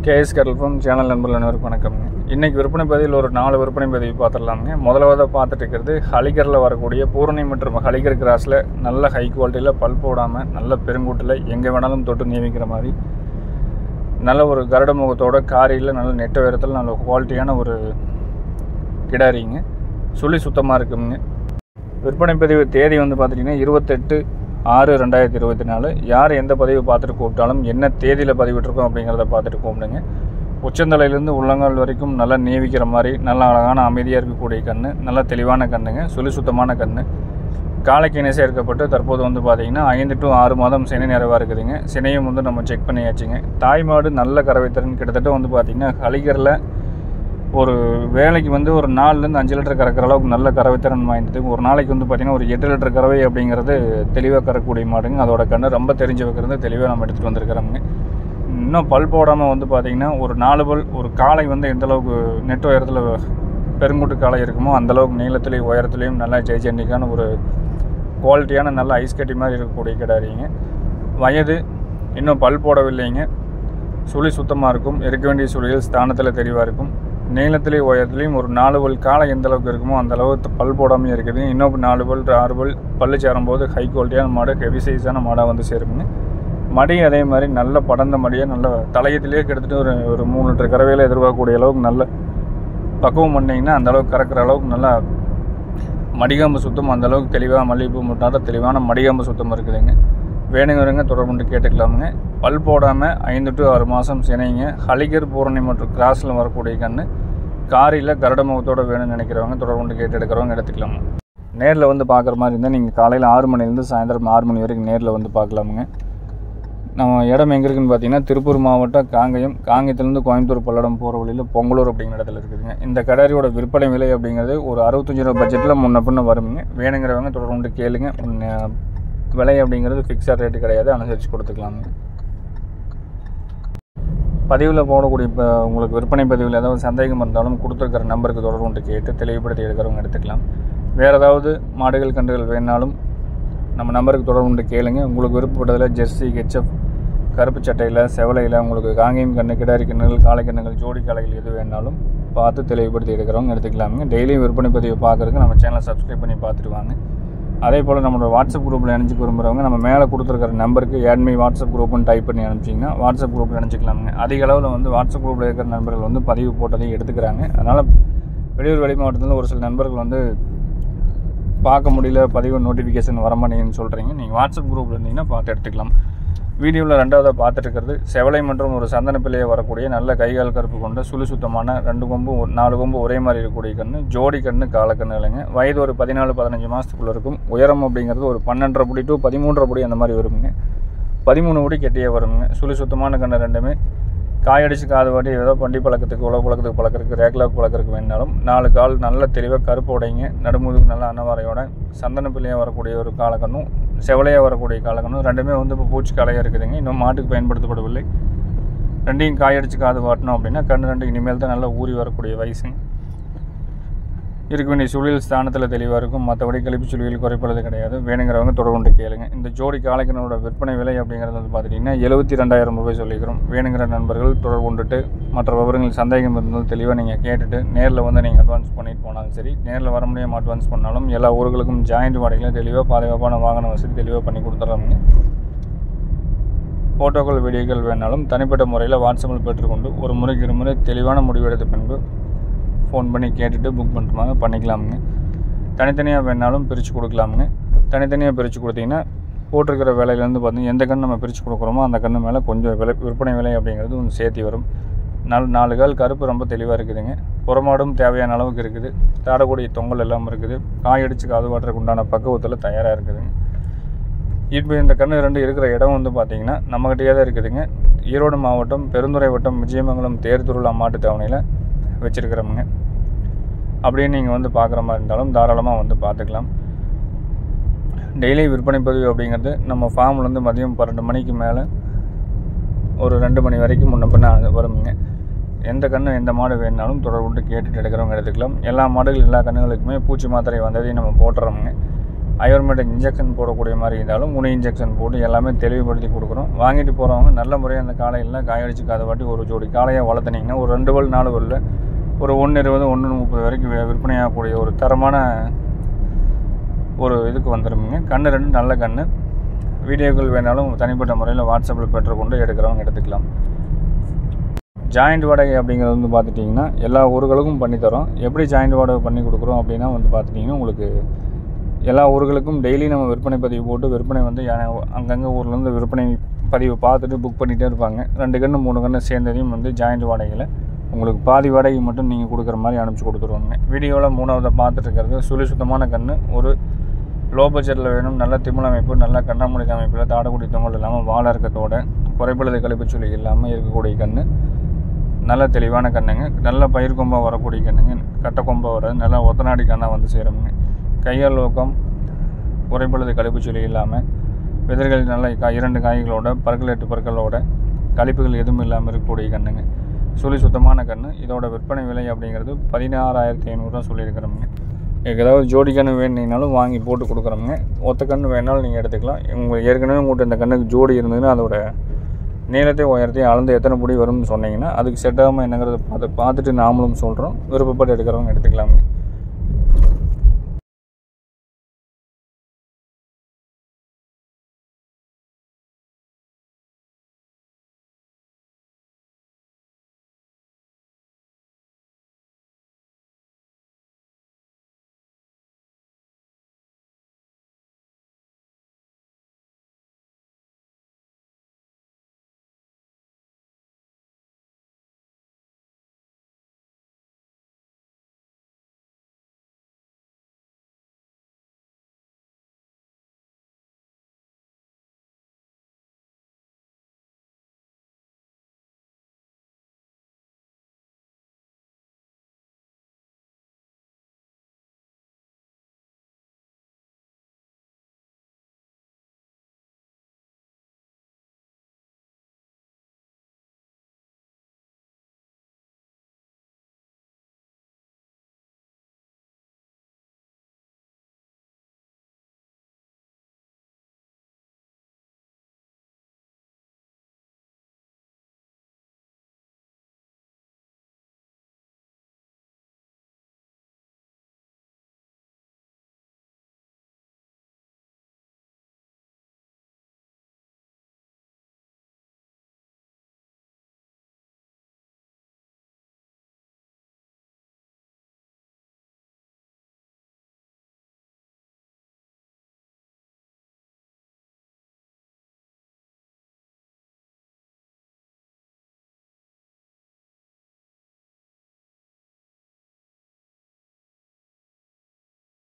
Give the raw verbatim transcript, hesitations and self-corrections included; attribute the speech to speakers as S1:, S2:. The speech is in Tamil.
S1: கேஎஸ் கேட்டல் ஃபார்ம் சேனல் நண்பர்கள் அனைவருக்கும் வணக்கம்ங்க. இன்றைக்கி விற்பனை பதிவில் ஒரு நாலு விற்பனை பதிவு பார்த்துடலாமுங்க. முதலாவது பார்த்துட்டு இருக்கிறது ஹலிகரில் வரக்கூடிய பூரணி மற்றும் ஹலிகர் கிராஸில் நல்ல ஹை குவாலிட்டியில் பல் போடாமல் நல்ல பெருங்கூட்டில் எங்கே வேணாலும் தொட்டு நியமிக்கிற மாதிரி நல்ல ஒரு கருட முகத்தோட காரியில் நல்ல நெட்ட உயரத்தில் நல்ல குவாலிட்டியான ஒரு கிடாரிங்க. சுழி சுத்தமாக இருக்குங்க. விற்பனை பதிவு தேதி வந்து பார்த்திங்கன்னா இருபத்தெட்டு ஆறு ரெண்டாயிரத்தி இருபத்தி நாலு. யார் எந்த பதிவு பார்த்துட்டு கூப்பிட்டாலும் என்ன தேதியில் பதிவிட்டிருக்கோம் அப்படிங்கிறத பார்த்துட்டு கூப்பிடுங்க. உச்சந்தலையிலேருந்து உள்ளங்கால் வரைக்கும் நல்லா நீவிக்கிற மாதிரி நல்ல அழகான அமைதியாக இருக்கக்கூடிய கன்று, நல்ல தெளிவான கண்ணுங்க, சுழி சுத்தமான கன்று. காலைக்கு இணை சேர்க்கப்பட்டு தற்போது வந்து பார்த்திங்கன்னா ஐந்து டு ஆறு மாதம் சினை நிறைவாக இருக்குதுங்க. சினையும் வந்து நம்ம செக் பண்ணியாச்சுங்க. தாய் மாடு நல்ல கறவைத்திறன் கிட்டத்தட்ட வந்து பார்த்திங்கன்னா ஹலிகரில் ஒரு வேலைக்கு வந்து ஒரு நாலுலேருந்து அஞ்சு லிட்டர் கறக்கிற அளவுக்கு நல்ல கறவைத்திறன் வாய்ந்தது. ஒரு நாளைக்கு வந்து பார்த்திங்கன்னா ஒரு எட்டு லிட்டர் கறவை அப்படிங்கிறது தெளிவாக கறக்கூடிய மாடுங்க. அதோட கண்ணு ரொம்ப தெரிஞ்சு வைக்கிறது தெளிவாக நம்ம எடுத்துகிட்டு வந்துருக்கிறோங்க. இன்னும் பல் போடாமல் வந்து பார்த்திங்கன்னா ஒரு நாலு பல் ஒரு காலை வந்து எந்தளவுக்கு நெட் உயரத்தில் பெருங்கூட்டு காலை இருக்குமோ அந்தளவுக்கு நீளத்துலேயும் உயரத்துலேயும் நல்லா ஜெய்ஜெண்டிக்கான ஒரு குவாலிட்டியான நல்ல ஐஸ் கட்டி மாதிரி இருக்கக்கூடிய கிடாரிங்க. வயது இன்னும் பல் போடவில்லைங்க. சுழி சுத்தமாக இருக்கும். இருக்க வேண்டிய சுழிகள் ஸ்தானத்தில் தெளிவாக இருக்கும். நீளத்துலேயும் உயரத்துலேயும் ஒரு நாலு பல் காலை எந்த அளவுக்கு இருக்குமோ அந்த அளவுக்கு பல் போடாமல் இருக்குது. இன்னும் நாலு பல் ஆறு பல் பல்லு சேரும்போது ஹை குவாலிட்டியான மாடு, ஹெவி சைஸான மாடாக வந்து சேருங்க. மடி அதே மாதிரி நல்ல படர்ந்த மடியாக நல்ல தலையத்திலே கிட்டத்தட்ட ஒரு ஒரு மூணு லிட்டர் கறவையில் எதிர்பார்க்கக்கூடிய அளவுக்கு நல்ல பக்குவம் பண்ணிங்கன்னா அந்தளவுக்கு கறக்கிற அளவுக்கு நல்லா மடிகாம்பு சுத்தம் அந்தளவுக்கு தெளிவாக மல்லிகைப்பூ முட்டாட்ட தெளிவான மடிகாம்பு சுத்தம் இருக்குதுங்க. வேணுங்கிறவங்க தொடர்பு கேட்டுக்கலாமுங்க. பல் போடாமல் ஐந்து டு ஆறு மாதம் சினைங்க. ஹலிகர் பூரணி மற்றும் கிராஸில் வரக்கூடிய கன்று காரியில் கருட முகத்தோடு வேணும்னு நினைக்கிறவங்க தொடர்பு கேட்டு எடுக்கிறவங்க எடுத்துக்கலாமுங்க. நேரில் வந்து பார்க்குற மாதிரி இருந்தால் நீங்கள் காலையில் ஆறு மணிலேருந்து சாயந்தரம் ஆறு மணி வரைக்கும் நேரில் வந்து பார்க்கலாமுங்க. நம்ம இடம் எங்கே இருக்குதுன்னு பார்த்தீங்கன்னா திருப்பூர் மாவட்டம் காங்கயம். காங்கயத்துலேருந்து கோயம்புத்தூர் பல்லடம் போகிற வழியில் பொங்கலூர் அப்படிங்கிற இடத்துல இருக்குதுங்க. இந்த கடாரியோட விற்பனை விலை அப்படிங்கிறது ஒரு அறுபத்தஞ்சு ரூபா பட்ஜெட்டில் முன்ன பின்ன வருங்க. வேணுங்கிறவங்க தொடர்பு கேளுங்க. விலை அப்படிங்கிறது ஃபிக்ஸட் ரேட்டு கிடையாது, அனுசரித்து கொடுத்துக்கலாங்க. பதிவில் போடக்கூடிய இப்போ உங்களுக்கு விற்பனை பதிவில் ஏதாவது சந்தேகம் இருந்தாலும் கொடுத்துருக்கிற நம்பருக்கு தொடர்பு கொண்டு கேட்டு தெளிவுபடுத்தி எடுக்கிறவங்க எடுத்துக்கலாம். வேறு ஏதாவது மாடுகள் கன்றுகள் வேணாலும் நம்ம நம்பருக்கு தொடர்பு கொண்டு கேளுங்க. உங்களுக்கு விருப்பப்பட்டதில் ஜெர்சி, ஹெச்எஃப், கருப்பு சட்டையில், செவலையில் உங்களுக்கு காங்கேயம் கன்று, கிடாரி கன்றுகள், காளை கன்றுகள், ஜோடி காளைகள் எது வேணாலும் பார்த்து தெளிவுபடுத்தி எடுக்கிறவங்க எடுத்துக்கலாமுங்க. டெய்லியும் விற்பனை பதிவை பார்க்குறதுக்கு நம்ம சேனலை சப்ஸ்கிரைப் பண்ணி பார்த்துட்டு வாங்க. அதே போல் நம்மளோட வாட்ஸ்அப் குரூப்பில் இணைஞ்சிக்க விரும்புகிறவங்க நம்ம மேலே கொடுத்துருக்கிற நம்பருக்கு ஏட்மி வாட்ஸ்அப் குரூப்னு டைப் பண்ணி அனுப்பிச்சிங்கன்னா வாட்ஸ்அப் குரூப்பில் நினச்சிக்கலாமுங்க. அதிக அளவில் வந்து வாட்ஸ்அப் குரூப்பில் இருக்கிற நண்பர்கள் வந்து பதிவு போட்டதையும் எடுத்துக்கிறாங்க. அதனால் வெளியூர் வெளி மாவட்டத்தில் ஒரு சில நண்பர்கள் வந்து பார்க்க முடியல, பதிவு நோட்டிஃபிகேஷன் வரமாட்டேங்குன்னு சொல்கிறீங்க. நீங்கள் வாட்ஸ்அப் குரூப்பில் இருந்தீங்கன்னா பார்த்து எடுத்துக்கலாம். வீடியோவில் ரெண்டாவதாக பார்த்துட்டு இருக்கிறது செவலை மற்றும் ஒரு சந்தன பிள்ளையை வரக்கூடிய நல்ல கைகால் கருப்பு கொண்ட சுழி சுத்தமான ரெண்டு கொம்பு நாலு கொம்பு ஒரே மாதிரி இருக்கக்கூடிய கன்று, ஜோடி கன்று, காலக்கன்று இல்லைங்க. வயது ஒரு பதினாலு பதினஞ்சு மாதத்துக்குள்ளே இருக்கும். உயரம் அப்படிங்கிறது ஒரு பன்னெண்டரை புடி டு பதிமூன்றரை புடி அந்த மாதிரி வருங்க. பதிமூணு புடி கெட்டியே வருங்க. சுழி சுத்தமான கன்று ரெண்டுமே காயடிச்சு காது வாட்டி ஏதோ பண்டி பழக்கத்துக்கு உலக பழக்கத்துக்கு பழக்கிறதுக்கு ரேக்லாக் பழக்கிறதுக்கு வேணாலும் நாலு கால் நல்ல தெளிவாக கருப்பு உடைங்க. நடுமுதுக்கு நல்ல அன்னவாரையோட சந்தன பிள்ளையாக வரக்கூடிய ஒரு காலக்கண்ணும், செவலையாக வரக்கூடிய காலக்கண்ணும் ரெண்டுமே வந்து இப்போ பூச்சி காலையாக இருக்குதுங்க. இன்னும் மாட்டுக்கு பயன்படுத்தப்படவில்லை. ரெண்டையும் காயடிச்சு காது வாட்டணும் அப்படின்னா கண்ணு ரெண்டு இனிமேல் தான் நல்லா ஊறி வரக்கூடிய வயசுங்க. இருக்க வேண்டிய சுழில் ஸ்தானத்தில் தெளிவாக இருக்கும். மற்றபடி கழிப்பு சுழிகள் குறைப்பது கிடையாது. வேணுங்கிறவங்க தொடர்பு கேளுங்க. இந்த ஜோடி காளைக்கனோட விற்பனை விலை அப்படிங்கிறது வந்து பார்த்துட்டிங்கன்னா எழுபத்தி ரெண்டாயிரம் ரூபாய் சொல்லிக்கிறோம். வேணுங்கிற நண்பர்கள் தொடர்பு கொண்டுட்டு மற்ற விவரங்கள் சந்தேகம் இருந்தாலும் தெளிவாக நீங்கள் கேட்டுட்டு நேரில் வந்து நீங்கள் அட்வான்ஸ் பண்ணிட்டு போனாலும் சரி, நேரில் வர முடியாமல் அட்வான்ஸ் பண்ணாலும் எல்லா ஊர்களுக்கும் ஜாயிண்ட் வாடகையில் தெளிவாக பாதுகாப்பான வாகன வசதி தெளிவாக பண்ணி கொடுத்துட்றாங்க. ஃபோட்டோக்கள் வீடியோக்கள் வேணாலும் தனிப்பட்ட முறையில் வாட்ஸ்அப்பில் பெற்றுக்கொண்டு ஒரு முறைக்கு இரு முறை தெளிவான முடிவெடுத்த பின்பு ஃபோன் பண்ணி கேட்டுட்டு புக் பண்ணிட்டுமாங்க பண்ணிக்கலாமுங்க. தனித்தனியாக வேணாலும் பிரித்து கொடுக்கலாமுங்க. தனித்தனியாக பிரித்து கொடுத்தீங்கன்னா போட்டிருக்கிற விலையிலேருந்து பார்த்தீங்கன்னா எந்த கன்று நம்ம பிரித்து கொடுக்குறோமோ அந்த கன்று மேலே கொஞ்சம் விலை விற்பனை விலை அப்படிங்கிறது கொஞ்சம் சேர்த்தி வரும். நாலு நாலு கால் கருப்பு ரொம்ப தெளிவாக இருக்குதுங்க. புறமாடும் தேவையான அளவுக்கு இருக்குது. தாடக்கூடிய தொங்கல் எல்லாம் இருக்குது. காயடிச்சு காது வாட்டுறதுக்கு உண்டான பக்குவத்தில் தயாராக இருக்குதுங்க. இப்போ இந்த கன்று ரெண்டு இருக்கிற இடம் வந்து பார்த்திங்கன்னா நம்மகிட்டயே தான் இருக்குதுங்க. ஈரோடு மாவட்டம் பெருந்துறை வட்டம் விஜயமங்கலம் தேர் திருவிழா மாட்டு தாவணையில் வச்சுருக்கிறோமுங்க. அப்படியே நீங்கள் வந்து பார்க்குற மாதிரி இருந்தாலும் தாராளமாக வந்து பார்த்துக்கலாம். டெய்லி விற்பனை பதிவு அப்படிங்கிறது நம்ம ஃபார்ம்லேருந்து மதியம் பன்னெண்டு மணிக்கு மேலே ஒரு ரெண்டு மணி வரைக்கும் முன்ன பின்ன வருங்க. எந்த கன்று எந்த மாடு வேணுனாலும் தொடர்பு கொண்டு கேட்டுட்டு எடுக்கிறவங்க எடுத்துக்கலாம். எல்லா மாடுகள் எல்லா கன்றுகளுக்குமே பூச்சி மாத்திரை வந்ததையும் நம்ம போட்டுறோமுங்க. அயோர்மேட்டிக் இன்ஜெக்ஷன் போடக்கூடிய மாதிரி இருந்தாலும் முனி இன்ஜெக்ஷன் போட்டு எல்லாமே தெளிவுபடுத்தி கொடுக்குறோம். வாங்கிட்டு போகிறவங்க நல்ல முறையாக அந்த காலையில் காயடிச்சுக்காத வாட்டி ஒரு ஜோடி காலையாக வளர்த்துனீங்கன்னா ஒரு ரெண்டு பல் நாலு பல்ல ஒரு ஒன்று இருபது ஒன்று முப்பது வரைக்கும் விற்பனையாகக்கூடிய ஒரு தரமான ஒரு இதுக்கு வந்துடுங்க. கன்று ரெண்டு நல்ல கன்று. வீடியோக்கள் வேணாலும் தனிப்பட்ட முறையில் வாட்ஸ்அப்பில் பெற்றுக்கொண்டு எடுக்கிறவங்க எடுத்துக்கலாம். ஜாயிண்ட் வாடகை அப்படிங்கிறது வந்து பார்த்துட்டிங்கன்னா எல்லா ஊர்களுக்கும் பண்ணித்தரோம். எப்படி ஜாயிண்ட் வாடகை பண்ணி கொடுக்குறோம் அப்படின்னா வந்து பார்த்துட்டிங்கன்னா உங்களுக்கு எல்லா ஊர்களுக்கும் டெய்லி நம்ம விற்பனை பதிவு போட்டு விற்பனை வந்து அங்கங்கே ஊர்லேருந்து விற்பனை பதிவு பார்த்துட்டு புக் பண்ணிகிட்டே இருப்பாங்க. ரெண்டு கன்று மூணு கன்று சேர்ந்ததையும் வந்து ஜாயிண்ட் வாடகையில் உங்களுக்கு பாதி வாடகை மட்டும் நீங்கள் கொடுக்குற மாதிரி அனுப்பிச்சி கொடுத்துருவாங்க. வீடியோவில் மூணாவதை பார்த்துட்டு இருக்கிறது சுழி சுத்தமான கன்று. ஒரு லோ பட்ஜெட்டில் வேணும், நல்ல திமிழ் அமைப்பு, நல்ல கண்ணாமூடி அமைப்பில் தாடக்குடி தொங்கல் இல்லாமல் வாழ இருக்கத்தோட குறைபழுது கழிப்பு சொல்லி இல்லாமல் இருக்கக்கூடிய கன்று. நல்ல தெளிவான கண்ணுங்க. நல்ல பயிர் கொம்பாக வரக்கூடிய கண்ணுங்க. கட்டை கொம்பாக வர நல்லா ஒத்தநாடி கண்ணாக வந்து சேருங்க. கையால் நோக்கம் குறைபழுது கழிப்பு சொல்லி இல்லாமல் விதர்கள் நல்ல கா இரண்டு காய்களோட பற்கள் எட்டு பற்களோட கழிப்புகள் எதுவும் இல்லாமல் இருக்கக்கூடிய கண்ணுங்க. சுழி சுத்தமான கன்று. இதோட விற்பனை விலை அப்படிங்கிறது பதினாறாயிரத்தி ஐநூறுரூவா சொல்லியிருக்கிறோங்க. ஏதாவது ஜோடி கன்று வேணுனாலும் வாங்கி போட்டு கொடுக்குறோங்க. ஒத்த கன்று வேணாலும் நீங்கள் எடுத்துக்கலாம். உங்களுக்கு ஏற்கனவே உங்கள்கிட்ட இந்த கண்ணுக்கு ஜோடி இருந்ததுன்னா அதோட நீளத்தையும் உயரத்தையும் அளந்து எத்தனை பொடி வரும்னு சொன்னீங்கன்னா அதுக்கு செட் ஆகாமல் என்னங்கிறத பார்த்து பார்த்துட்டு நாமளும் சொல்கிறோம். விருப்பப்பட்டு எடுக்கிறவங்க எடுத்துக்கலாமே.